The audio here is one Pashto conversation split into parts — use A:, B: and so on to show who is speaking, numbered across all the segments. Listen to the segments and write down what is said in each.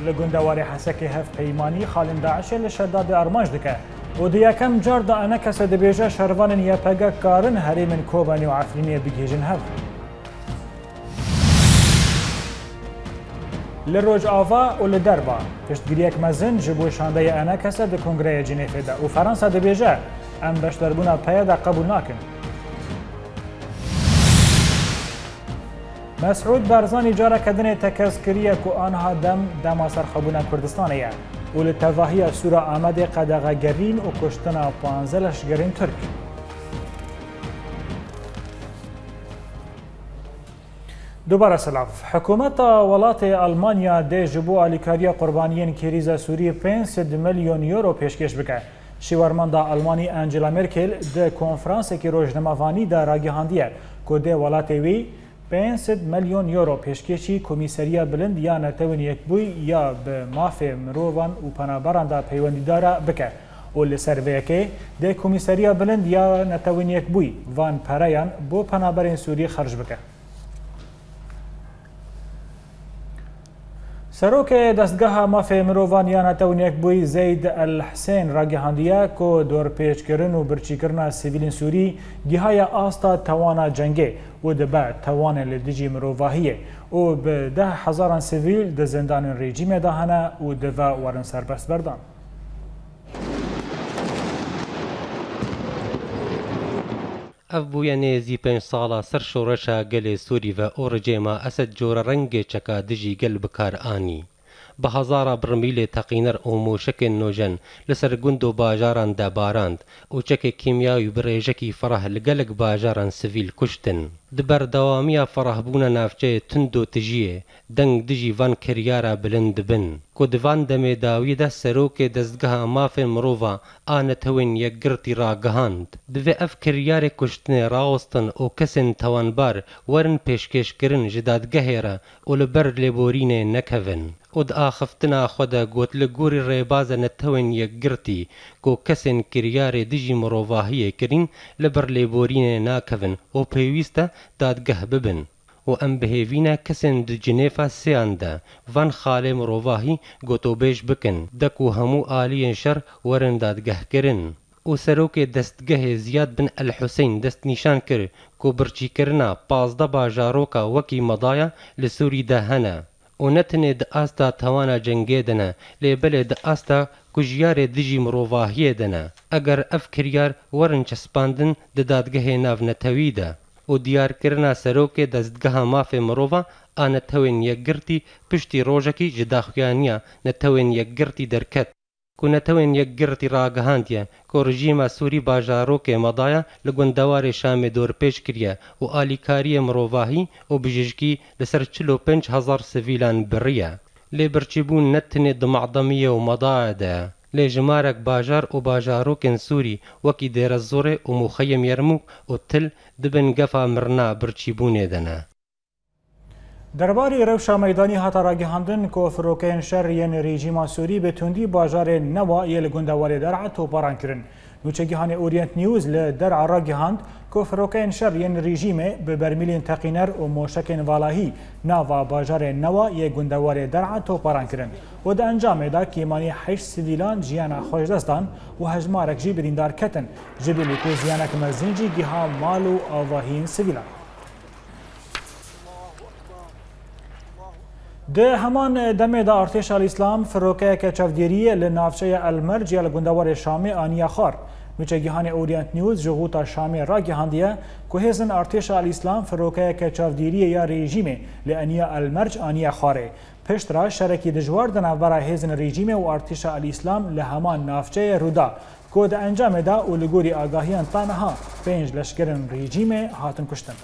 A: لگندواری حسکی هف پیمانی خالن داعش لشداد ارماج دکه و دیکم جار دا انا کس دبیجه شروان یا پگه کارن هری من کوبانی و عفرینی بگیجن هف لروج آوا و لدربا پشتگیریک مزن جبو شانده انا کس د کنگره جنیف ده و فرانسا دبیجه ام بشتربونا پیدا قبول ناکن مسعود بارزانی جارا کدن تکذکریه که آنها دم سرخبونا کردستانیه و لتواهی سورا آمد قدغه گرین و کشتنا 15 لشگرین ترک. دوباره سلاف حکومت ولات آلمانیا ده جبو آلیکاری قربانیین کریزا سوری 500 میلیون یورو پیشکش بکه. شیوارماندا آلمانی انجلا مرکل ده کنفرانس کی روزنامه‌وانی ده راگهاندیه که ده ولات وی 500 میلیون یورو پیشکشی کمیسریا بلند یا نتوین یک بوی یا به مافی مروان و پنابران دا پیوندیدارا بکه و لسرویکه ده کمیسریا بلند یا نتوین یک بوی وان پرایان بو پنابرین سوری خرج بکه. سروک دستگاه مافی مروان یا نتوین یک بوی زید الحسین راگهاندیه که دور پیش کرن و برچی کرن سیویلین سوری گیهای آستا توانا جنگه و دبا توان لدیجی مروواهیه و به 10,000 سیویل ده زندان رژیم دهانه و دوا ورن سربست بردان.
B: اف بویا نێزی 5 ساڵە سەر شۆڕەشە گەلێ سووری بە ئۆڕجێمە ئەسد جۆرە ڕەنگێ چەکە دژی گەل بکار ئانی بە هەزارە برمیلێ تەقینەر و مۆشەکێن نۆژەن لەسەر گوند و باژاران دەباراند و چەکێک کیمیاوی برێژەکی فەڕەح لەگەلک باژاران سڤیل کوشتن دبەردەوامیە فەڕەحبوونە ناوچەیە تند و تژیە دەنگ دژی ڤان کریارە بلند بن کو divان demêdawî de serokê dezgeha mafên mirova a netewên yekgirtî ragihand divê ev kiryarê kuştinê rawestin û kesên tewanbar werin pêşkêşkirin ji dadgehê re û li ber lêborînê nekevin û di axiftina xwe de got li gorî rêbaza netewên yekgirtî ku kesên kiryarê dijî mirovahiyê kirîn li ber lêborînê nakevin û pêwîst e dadgeh bibin و ام بهیوینه کسین د جنیفا سیان ده وان خاله مروواهی گوتوبیش بکن دکو همو آلی شر ورن دادگه کرن و سروک دستگه زیاد بن الحسین دست نشان کر کو برچی کرنا 15 باجاروکا وکی مضایا لسوری ده هنه و نتنه د آستا توانا جنگه دنه لیبل د آستا کجیار دجی مروواهی دنه اگر اف کریار ورن چسپاندن د دادگه ناو نتوی ده و دیارکردنا سروک دستگاه مافی مرۆڤ ئا نەتەوێن یەکگرتی پشتی ڕۆژێکی جداخوایانیە نەتەوێن یەکگرتی دەرکەت کو نەتەوێن یەکگرتی ڕاگەهاندیە کۆ ڕژیمە سووری باژارۆکێ مەدایە لە گوندەوارێ شامێ دۆرپێش کریە و ئالیکاریە مرۆڤاهی و بژشکی لەسەر 45,000 سڤیلان بڕیە لێ بەرچیبوون نەتنێ دمەعدەمیە و مەدایەدایە لێ ژمارەك باژار و باژارۆکên سووری وەکی دێرە زۆرێ و موخەیەم یەرموک و تل دبن گەفا مرنا برچیبوونێ دەنە
A: درباری روشا میدانی هاتا راگهاندن که فروکین شر ین رژیم سوری به تندی باجار نوا یل گندواری درع توپاران کرن نوچگیهان اورینت نیوز لدرع راگهاند که فروکین شر ین رژیم به برمیلین تقینر و موشکین والاهی نوا باجار نوا یل گندواری درع توپاران کرن و ده انجام دا کیمانی 8 سیویلان جیانا خوش دستان و هجمارک جی بریندار کتن جبیلی که زیانک مزنجی گیها مال و آواهین سیویلان ده همان دمه دا ارتش الاسلام فروکه که چفدیری لنافچه المرج یا لگندوار شامی آنیا خار نوچگیهان اورینت نیوز جغوتا شامی را گهاندیه که هزن ارتش الاسلام فروکه که چفدیری یا رژیم لانیا المرج آنیا خاره پشت را شرکی دجوار دنابرا هزن رژیم و ارتش الاسلام لهمان نافچه رودا که ده انجام دا و لگوری آگاهیان تانها 5 لشکرن رژیم هاتن کشتن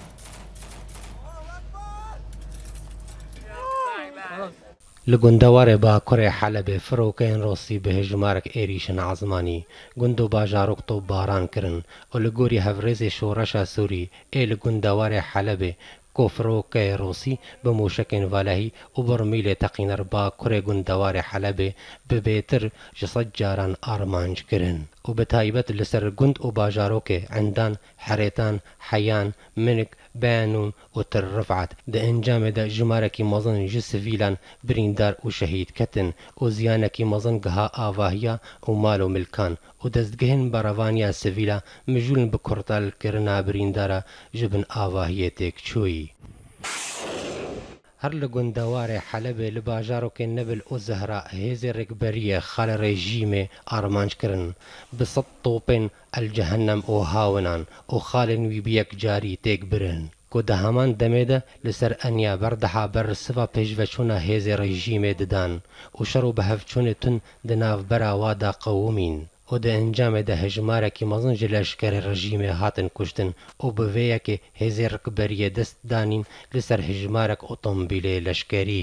B: لگندوار باکوری حلب فروکین روسی به هجمارک ایریشن عظمانی گندو باجاروک تو باران کرن و لگوری هفرز شورش سوری ای لگندوار حلب کو فروکی روسی به موشکین والهی و برمیل تقینر باکوری گندوار حلب به بیتر جسد جاران آرمانج کرن و بتایبەت لەسەر گوند و باژارۆکێ عندان حرێتان حەیان منک بەیانون و تر ڕفعات دە ئەنجامێدا ژمارەکی مەزن ji سڤیلان بریندار و شەهید کەتن و زیانێکی مەزن گەها ئاڤاهیە و مال و ملکان و دەستگەهێن بەڕەوانیا سڤیلە مژولن بە کورتالکردنا بریندارە ji bin ئاڤاهiyê têkçûyî. هەر لە گوندەوارێ حەلەبێ لە باژارۆکێ نەبل و زەهرا هێزی ڕێکبەریە خەلە ڕێژیمێ ئارمانجکردن بە سەد تۆپên ئەلجەهەنەم و هاونان و خاڵên wî bi yek carî têk birin ku di heman demê de li ser enya berdeha ber siva pêşveçûna hêzê rejîmê didan û şer û bihevçûnê tund di navbera wa da qewimîn û di encamê de hejmarekî mezin ji leşkerê rejîmê hatin kuştin û bi vê yekê hêzê rikberiyê dest danîn li ser hejmarek otomobîlê leşkerî.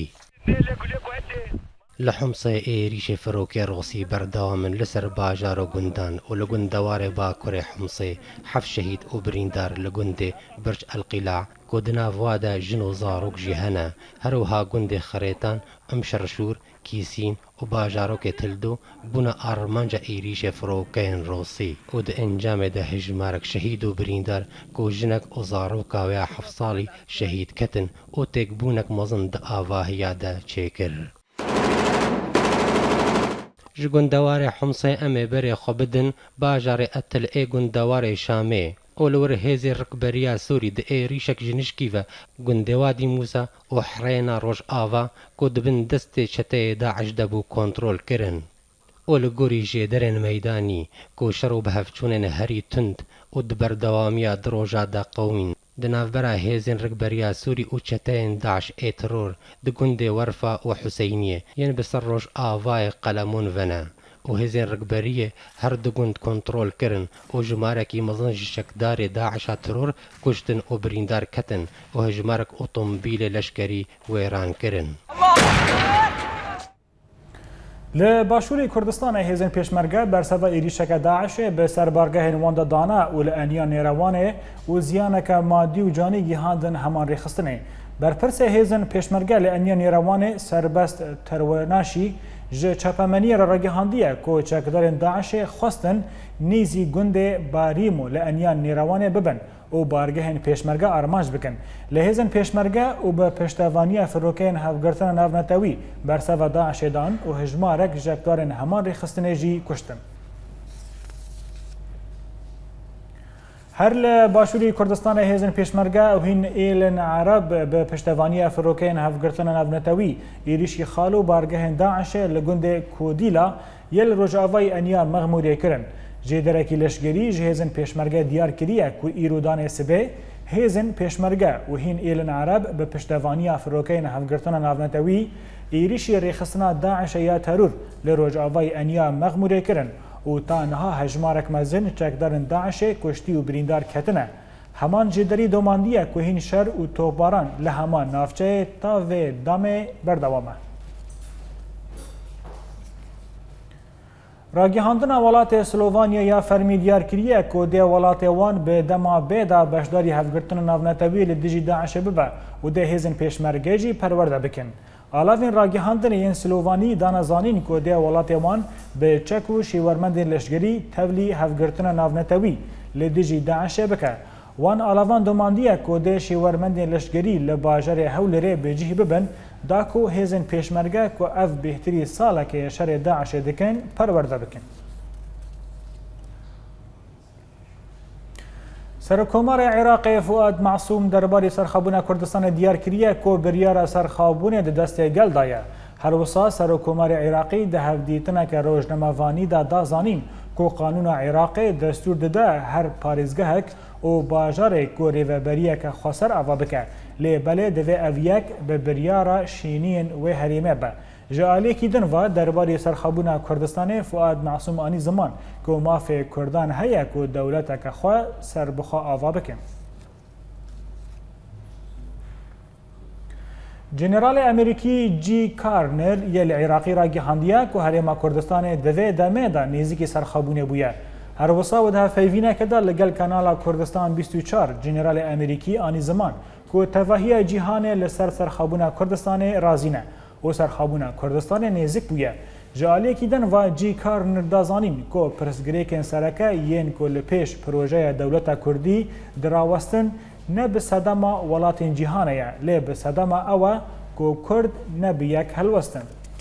B: Li Homsê êrişê firokê Rûsî berdewam in li ser bajar û gundan û li gundewarê Bakurê Homsê heft şehîd û birîndar li gundê Birç Elqîla ku di nav wa de jin û zarok jî hene herwiha gundê Xirêtan Imşerşûr Kîsîn û bajarokê Tildo bûne armanca êrişê firokeyên Rûsî û di encamê de hejmarek şehîd û birîndar ku jinek û zaroka wê ya heft salî şehîd ketin û têkbûnek mezin di avahiya de çêkir. Ji gundewarê Homsê em ê berê xwe bidin bajarê Etilê gundewarê Şamê û li wir hêzê rikberiya Sûrî di êrişek ji nişkî ve gundê Wadî Mûsa û herêna Rojava ku dibin destê çeteyê Daeş de bû kontrol kirin û li gorî jêderên meydanî ku şer û bihevçûnên herî tund û di berdewamiya di roja de qewmîn di navbera hêzên rikberiya Sûrî û çeteyên Daeş ê teror di gundê Werfa û Huseyniyê yên bi ser Rojavayê Qelemun vene û hêzên rikberiyê her di gund kontrol kirin û jimarekî mezin ji şekdarê Daişa teror kuştin û birîndar ketin û hejmarek otomobîlê leşkerî wêran kirin.
A: Li Başûrê Kurdistanê hêzên pêşmerge berseva êrişeka Daişê bi serbargehên wan de dana û li eniya nêrewanê û ziyaneke madî û canî gihandin heman rêxistinê. Berpirsê hêzên pêşmerge li eniya nêrewanê serbest terwenaşî ji çepemeniyê re ragihandiye ku çekdarên Daişê xwestin nêzî gundê Barîm û li eniya nêrewanê bibin û bargehên pêşmerge armanc bikin. Li hêzên pêşmerge û bi piştevaniya firokeyên hevgirtina navnetewî berseva Daişê dan û hejmarek jekdarên heman rêxistinê jî kuştin. Her li Başûrê Kurdistanê hêzên pêşmerge û hîn êlên Ereb bi piştevaniya firokeyên hevgirtina navnetewî êrişî xal û bargehên Daişê li gundê Kodîla yê li Rojavayê eniya Mexmûrê kirin. Jêderekî leşgerî ji hêzên pêşmerge diyar kiriye ku îro danê sibê hêzên pêşmerge û hîn êlên Ereb bi piştevaniya firokeyên hevgirtina navnetewî êrişî rêxistina Daişê ya teror li Rojavayê eniya Mexmûrê kirin û ta niha hejmarek mezin çekdarên Daişê kuştî û birîndar ketine. Heman jêderî domandiye ku hîn şer û topbaran li heman navçeyê ta vê damê berdewam e. Ragihandina welatê Slovanya ya fermî diyar kiriye ku dê welatê wan bi dema bê da beşdarî hevgirtina navnetewî li dijî Daişê bibe û dê hêzên pêşmerge jî perwerde bikin. Alavên ragihandinê yên Slovanî dane zanîn ku dê welatê wan bi çek û şîwermendên leşgerî tevlî hevgirtina navnetewî li dijî Daişê bike. Wan alavan domandiye ku dê şîwermendên leşgerî li bajarê Hewlêrê bêcih bibin da ku hêzên pêşmerge ku ev bêhtirî salekê şerê Daişê dikin perwerde bikin. Serokkomarê Iraqê Fuad Masûm derbarê serxabûna Kurdistanê diyar kiriye ku biryara serxabûnê di destê gel daye. Her wisa Serokkomarê Iraqî di hevdîtineke rojnamavanî de da zanîn ku qanûna Iraqê destûr dide her parêzgehek û bajarê ku rêveberiyeke xweser ava bike. Lê belê divê ev yek bi biryara şîniyên wê herêmê be. Ji aliyekî din ve derbarê serxabûna Kurdistanê Fuad Masûm anî ziman ku mafê Kurdan heye ku dewleteke xwe serbixwe ava bikin. Jeneralê Amerîkî G. Karner yê li Iraqî ragihandiye ku Herêma Kurdistanê divê demê de nêzîkî serxabûnê bûye. Her wisa wiha peyvîneke da li gel kanala Kurdistan 24 Jeneralê Amerîkî anî ziman ku tevahiya cîhanê li ser serxabûna Kurdistanê razî ne û serxabûna Kurdistanê nêzik bûye. جالێکی دەن و جی کار نردازانین کۆ پرسگرێکên سەرەکە yên ku li pêş projeya dewleta Kurdî dirawestin ne bi sedema welatên cîhanê ye lê bi sedema ew e ku Kurd ne bi yek helwestin.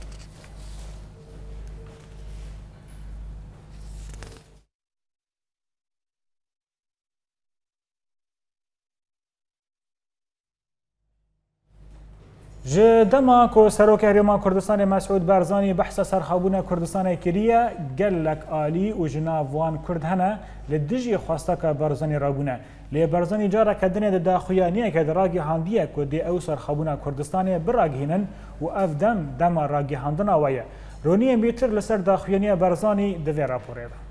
A: Ji dema ku Serokê Herêma Kurdistanê Mesûd Barzanî behsa serxabûna Kurdistanê kiriye gelek alî û ji nav wan Kurd hene li dijî xwasteka Barzanî rabûne. Lê Barzanî careke dinê di daxuyaniyeke di ragihandiye ku dê ew serxabûna Kurdistanê biragihînin û ev dem dema ragihandina we ye. Roniyên bîtir li ser daxuyaniya Barzanî di vê raporê de.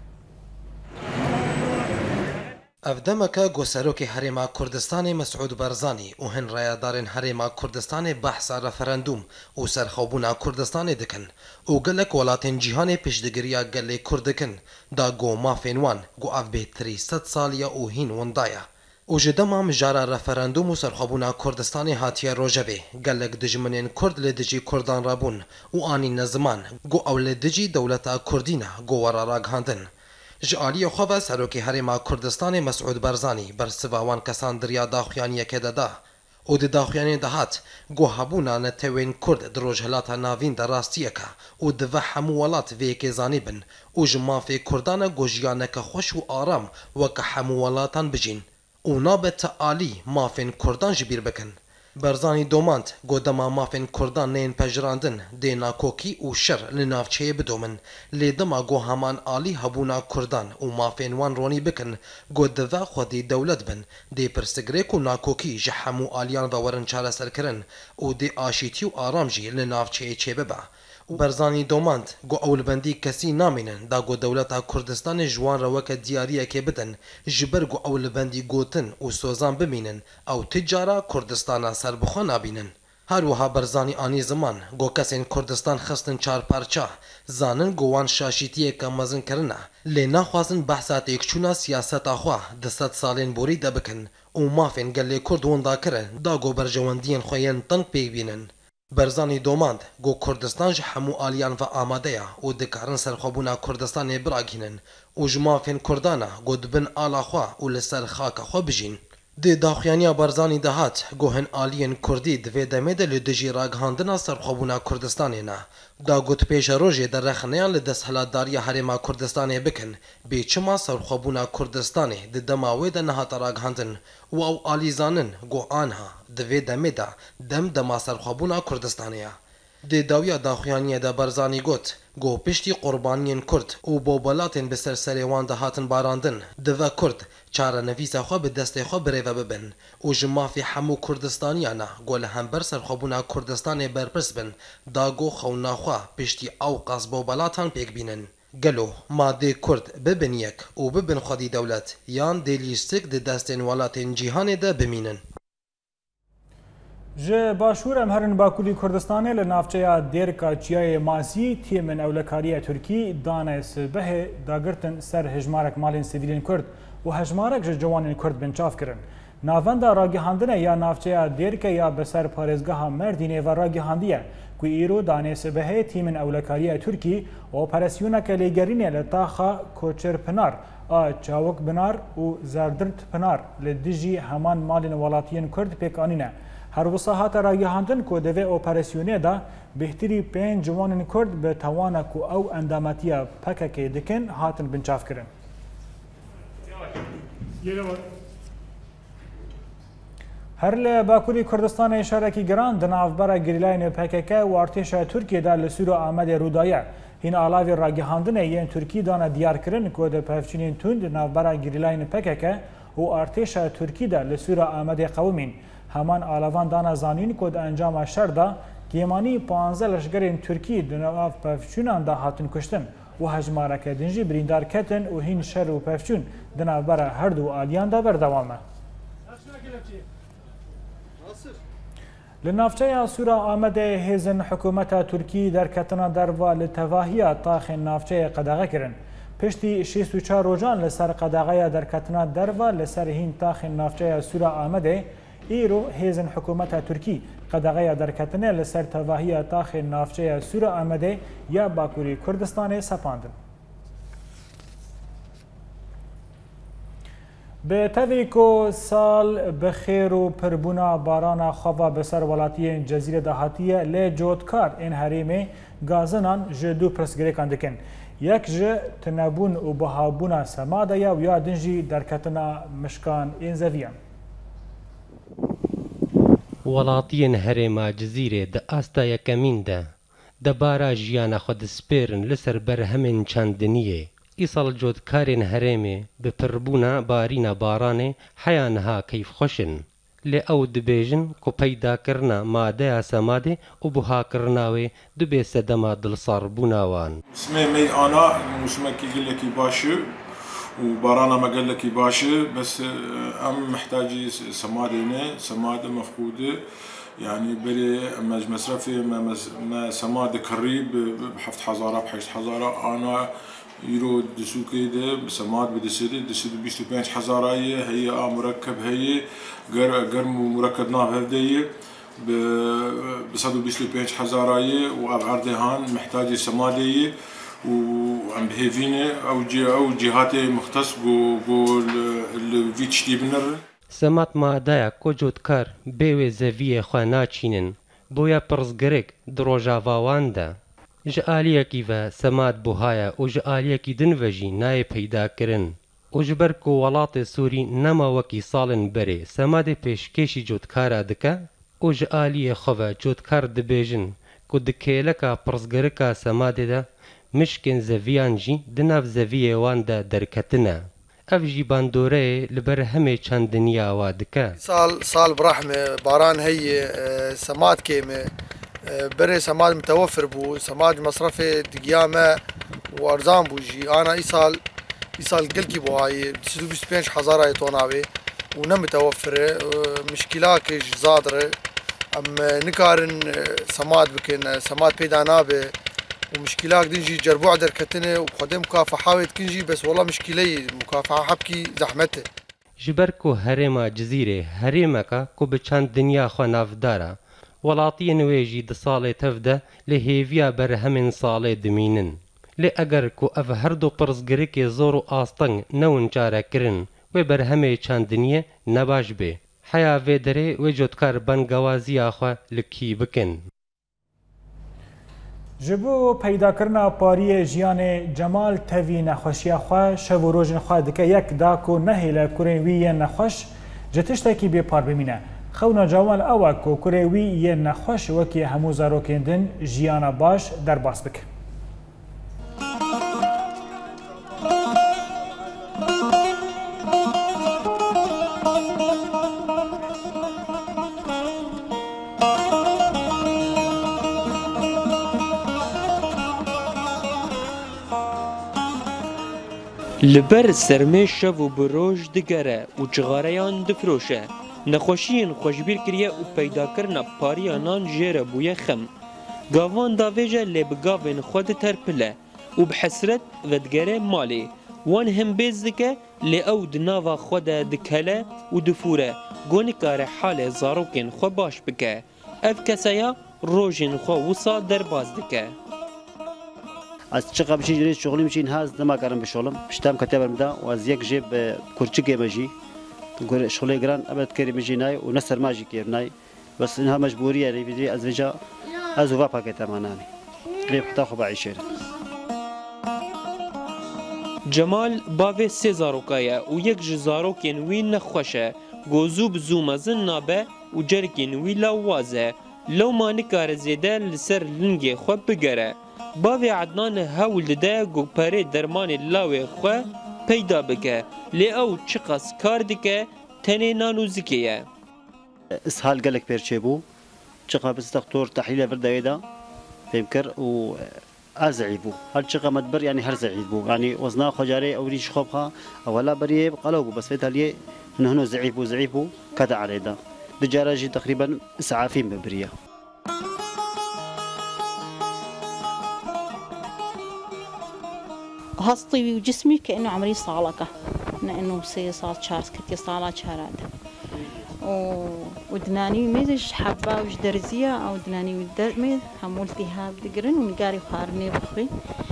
C: Ev demeke Serokê Herêma Kurdistanê Mesûd Barzanî û hin rayadarên Herêma Kurdistanê behsa referandûm û serxwebûna Kurdistanê dikin û gelek welatên cîhanê pêşdigiriya gelê Kurd dikin da got mafên wan got ev bêhtirî 100 saliye û hîn winda ye. û ji dema mijara referandûm û serxwebûna Kurdistanê hatiye rojevê gelek dijminên Kurd li dijî Kurdan rabûn û anî ne ziman got ew li dijî dewleta Kurdî ne got were ragihandin. Ji aliyê xwe ve Serokê Herêma Kurdistanê Mesûd Barzanî bersiva wan kesan diriya daxuyaniyekê de da û di daxuyanê de hat got hebûna netewên Kurd di rojhilata navîn de rastiyek e û divê hemû welat vê yekê zanî bin û ji mafê Kurdan e got jiyaneke xweş û aram weke hemû welatan bijîn û nabe te alî mafên Kurdan ji bîr bikin. Barzanî domand got dema mafên Kurdan tên pejirandin dê nakokî û şer li navçeyê bidomin lê dema got heman alî hebûna Kurdan û mafên wan ronî bikin got divê xwedî dewlet bin dê pirsgirêk û nakokî ji hemû aliyan ve werin çareserkirin û dê aşîtî û aram jî li navçeyê çêbibe. Barzanî domand got ewlbendî kesî namînin da got dewleta Kurdistanê ji wan re weke diyariyekê bidin ji ber got ewlbendî gotin û sozan bimînin ew ti cara Kurdistana serbixwe nabînin. Her wiha Barzanî anî ziman got kesên Kurdistan xistin çarparça zanin got wan şaşîtiyeke mezin kirine lê naxwazin behsa têkçûna siyaseta xwe di 100 salên borî de bikin û mafên gelê Kurd winda kirin da got berjewendiyên xwe yên teng pêk bînin. Barzanî domand got Kurdistan ji hemû aliyan ve amade ye û dikarin serxwebûna Kurdistanê biragihînin û ji mafên Kurdan e got dibin ala xwe û li ser xaka xwe bijîn. Dê daxuyaniya Barzanî de hat got hin aliyên Kurdî divê demê de li dijî ragihandina serxwebûna Kurdistanê ne da got pêşa rojê de rexneyan li desthilatdariya Herêma Kurdistanê bikin bêçima serxwebûna Kurdistanê di dema wê de nehata ragihandin û ew alî zanin got anha divê demê de dem dema serxwebûna Kurdistanê ye. Dê dawiya daxuyaniyê de Barzanî got piştî qurbaniyên Kurd û bobelatên bi ser serê wan de hatin barandin divê Kurd çarenivîsa xwe bi destê xwe birêve bibin û ji mafê hemû Kurdistaniyan e got li hember serxwebûna Kurdistanê berpirs bin da got xewna xwe piştî ew qas bobelatan pêk bînin. Gelo ma dê Kurd bibin yek û bibin xwedî dewlet yan dê lîstik di destên welatên cîhanê de bimînin.
A: Ji başûr em herin Bakurî Kurdistanê li navçeya Dêrka Çiyayê Masî tîmên ewlekariya Tirkî danê sibehê dagirtin ser hejmarek malên sivîlên Kurd û hejmarek ji ciwanên Kurd bin çav kirin. Navenda ragihandinê ya navçeya Dêrke ya bi ser parêzgeha Merdînê ve ragihandiye ku îro danê sibehê tîmên ewlekariya Tirkî operasyoneke lêgerînê li taxa Koçerpinar a Çavukbinar û Zerdirtpinar li dijî heman malên welatiyên Kurd pêk anîne. Her wisa hate ragihandin ku divê operasyonê de bêhtirî 5 ciwanên Kurd bi tawana ku ew endametiya PKK dikin hatin binçavkirin. Her li Bakurî Kurdistanê şerekî giran di navbera girîlayên PKK û artêşa Tirkiye de li Sûra Amedê Rûdaye hîn alavê ragihandinê yên Tirkî dane diyarkirin ku di pevçînên tund di navbera girîlayên PKK û artêşa Tirkî de li Sûra Amedê qewimîn. Heman alavan dana zanîn ku di encama şer de gêmanî 15 leşgerên Tirkî di nav pevçûnan de hatin kuştin û hejmareke din jî birîndar ketin û hîn şer û pevçûn di navbera her du aliyan de berdewam e. Li navçeya Sûra Amedê hêzin hikûmeta Tirkî derketina derva li tevahiya taxên navçeyê qedexe kirin. Piştî 64 rojan li ser qedexeya derketina derva li ser hîn taxên navçeya Sûra Amedê ایرو هیزن حکومت ترکی قدغه درکتنه لسر تواهی تاخ نافچه سور آمده یا باکوری کردستان سپاندن. به تاوی کو سال بخیر و پربونا بارانا خواه بسر ولاتی جزیره دهاتیه لی جودکار این حریمه گازنان جدو پرسگریکان دکن. یک جه تنبون و بهابونا سماده یا دنجی درکتنا مشکان این زویان.
B: وڵاتیان هەرێما جزیرێ دە ئاستا یەکەمیندا دەبارە ژیانە خۆ دەسپێرن لەسەر بەرهەمێن چەندنیە ئیساڵ جۆتکارێن هەرێمێ بپڕبوونە بارینە بارانێ حەیانها کەیف خۆشن لێ ئەو دبێژن کو پەیداکردنە مادەیە سەمادێ و بوهاکردناوێ دوبێ سەدەما دڵساڕبووناوان
D: اسمي مي أنا موسمكي قلكي باشو وبارانا ما قال لك باشا بس أم محتاجي سمادة مفقودة يعني بري مصرفي ما سمادة قريب بحفت حزارة بحشت حزارة أنا يرو دسو كده سماد بدسري دسو 25 حزارية هي مركب هي غير مركب ناف هدية بصدو 25 حزارية وأبعردهان محتاجي سمادية وعم بهيفيني او جهات مختص بو الفيتش دي بنر
B: سەمات مادایە کۆ جۆتکار بێوێ زەڤیە خوا ناچینن بۆیە پڕزگەرێک درۆژاڤاواندا ژە ئالیەکی ڤە سەمات بوهایە و ژە ئالیەکی دنڤەژی نایە پەیداکردن و ji ber ku welatê Sûrî nema wekî salên berê Semadê pêşkêşî cotkaran dike û ji aliyê xwe ve cotkar dibêjin ku di kêleka pirsgirika Semadê de mişkên zeviyan jî di nav zeviyê wan de derketine. Ev jî bandoreyê li ber hemê çandiniya wa dike.
E: Sal birahme baran heye semad kême berê semad mutewefir bû semad mesrefê digiya me û erzan bû jî ana îsal gelkî buhayê 25 hezarayê tonavê û ne mutewefir e mişkîlakê ji zad re em nikarin semad bikin semad peyda nabe و مشكلات دنجي جربوع دركتنه وقدم مكافحة ويتكنجي بس والله مشكلة مكافحة حبكي زحمته
B: جبركو هرما جزيرة هرمكا كو بچند دنيا خو نافدارا ولاطي نويجي د سالي تفده لهيفيا برهمن سالي دمينن لي اگر كو اف هردو پرزگريكي زورو آستنگ نون چاره کرن و برهمه چند دنيا نباش بي حيا ويدري و جوتكار بنگوازي خو لكي بكن
A: جبو پیدا کرنا پاری جیان جمال تاوی نخوشی خواه شو و روژن خواه دکه یک داکو نهیل کرن وی نخوش جتشتاکی بی پار بمینه خونا جوال اوکو کرن وی نخوش وکی همو زاروکندن جیان باش در باس بک
F: لبر سرمه شو و بروج دگره و جغاریان دفروشه نخوشین خوشبیر کریه و پیدا کرنا پاریانان جیره بوی خم گاوان داویجه لبگاوین خود ترپله و بحسرت و دگره مالی وان هم بیز دکه لی او دناوا خود دکله و دفوره گونیکار حال زاروکین خو باش بکه اف کسایا روژین خو وصا در باز دکه
G: از چقدر بچین جریز شغلی میشین هاز نما کارم بشغلم پشتم کتابم میدا و از یک جیب کرچکی مجی شغلی گران ابد کری میجی نای و نصر ماجی کیر نای بس اینها مجبوریه لی بدری از وجا از وفا پاکت امانانی غیب حتا خوب عیشیر
F: جمال باوی سه زاروکایه و یک جزاروکین وی نخوشه گوزوب زومزن نابه و جرکین وی لاوازه لو ما نکار زیده لسر لنگی خوب بگره باوی عدنان هول ده گو پره درمان لاوی خو پیدا بکه لی او چقاس کار دکه تنه نانو زکیه
G: اسهال قالك بيرشيبو چقا بس دكتور تحليل فردايدا فيمكر و ازعيبو هل چقا مدبر يعني هر زعيبو يعني وزنا خجاري او ريش خوبها اولا بريب قلوبو بس فيتاليه انه هنا زعيبو كذا عليدا دجاراجي تقريبا اسعافين ببريه
H: هسطي وجسمي كأنه عمري صالكة لأنه سي صار شارس كتير صالة شارات ودناني ميزش حبة وش درزية أو دناني ودمي حمولتي هاب دقرن ونقاري خارني بخري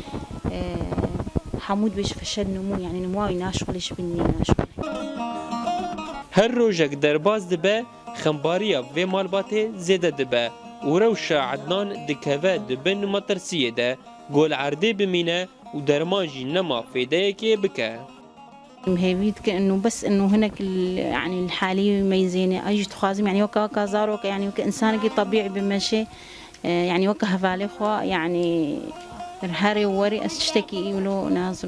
H: حمود بيش فشل نمو يعني نمواي ناشغلش بني ناشغل
F: هر روجك درباز دبه خمباريا في مالباته زيادة دبه وروشا عدنان دكهوه دبه نماترسية ده قول عرده بمينه ودرماجي نما فيدايكي بكه
H: مهيبيت كأنه بس إنه هناك يعني الحالي يميزيني أجي تخازم يعني وكا زاروك يعني وكإنسان طبيعي بمشي يعني وكا هفالي خوا يعني الهاري ووري أشتكي يقولوا نازم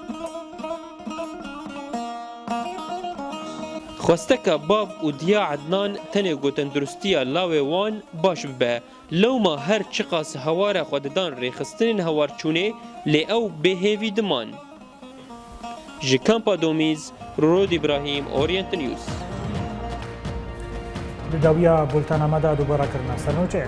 F: خواستك باب وديا عدنان تنگو تندرستيا لاوي وان باش ببه لو ما هر چقاس هوار خوددان ریخستن هوار چونه لی او بهیوی دمان جی کامپا دومیز رود ابراهیم اورینت نیوز
A: داویا بولتانا مدا دوباره کرنا سرنوچه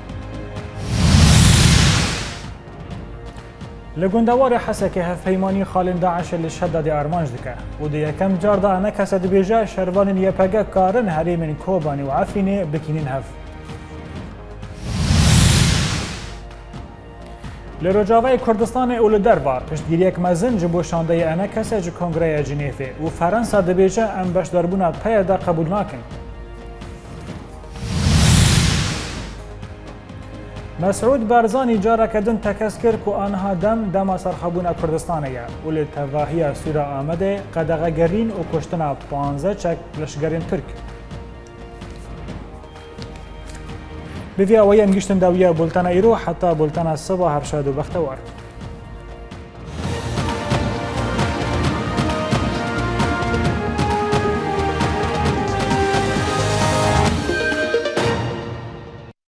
A: لگوندوار حسکه هفیمانی خالن داعش لشدد ارمانج دکه و دی یکم جار دا نکس دبیجه شروان یپگه کارن هریمن کوبانی و عفینه بکینین هف لرجاوی کردستان اول دربار پشتگیری یک مزن جبو شانده انکس ج کنگره جنیفه و فرانسا دبیجه ام باش دربونا پیدا قبول ناکن مسعود بارزانی جارا کدن تکس کرد که آنها دم سرخبون کردستانیه و لتواهی سورا آمده قدغه گرین و کشتن 15 چک لشگرین ترک بفيا ويا مجشتن داوية بولتانا إيرو حتى بولتانا الصباح هرشاد وبختوار